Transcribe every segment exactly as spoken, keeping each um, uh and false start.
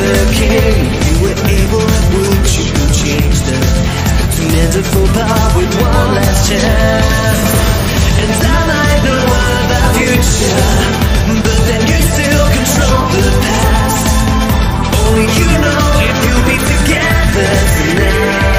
the king. You were able, would you change the past to never fall apart with one last chance? And I might know about future, but then you still control the past. Only you know if you'll be together tonight.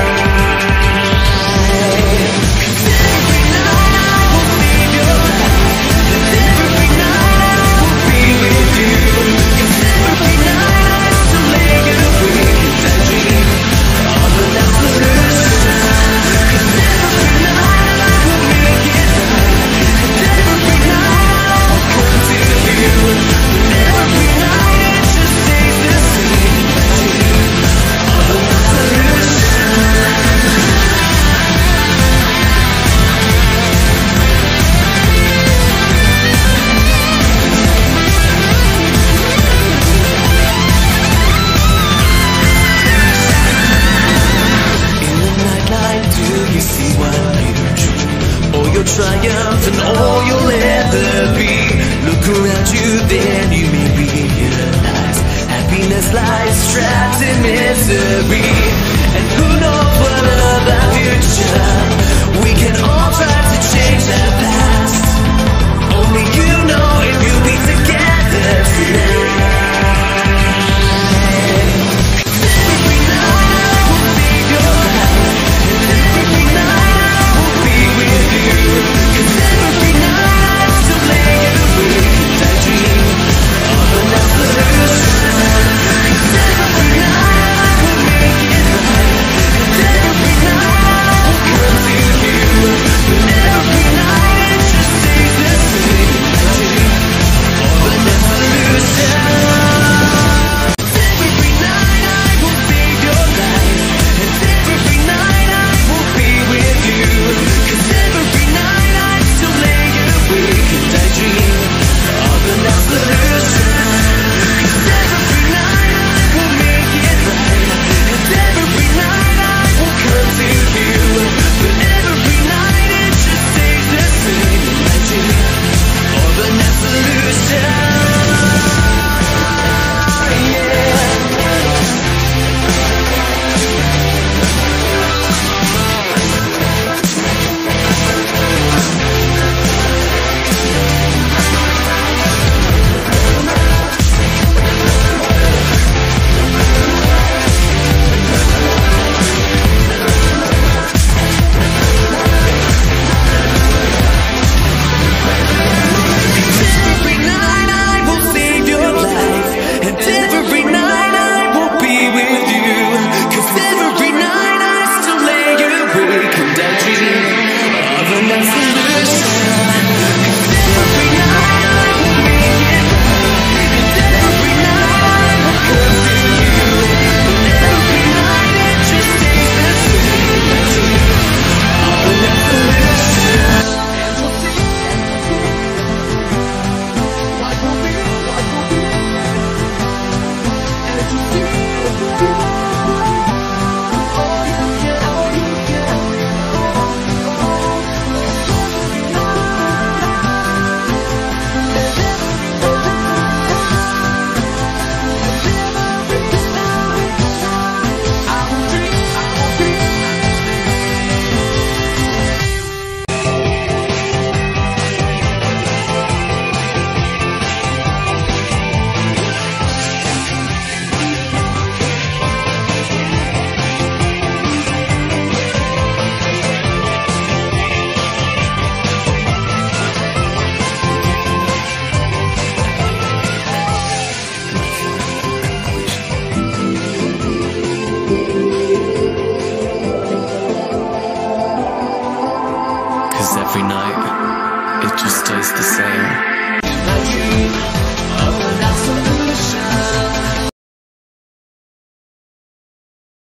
Triumph and all you'll ever be. Look around you, then you may realize happiness lies trapped in misery. And who knows what about future? We can all try to change that.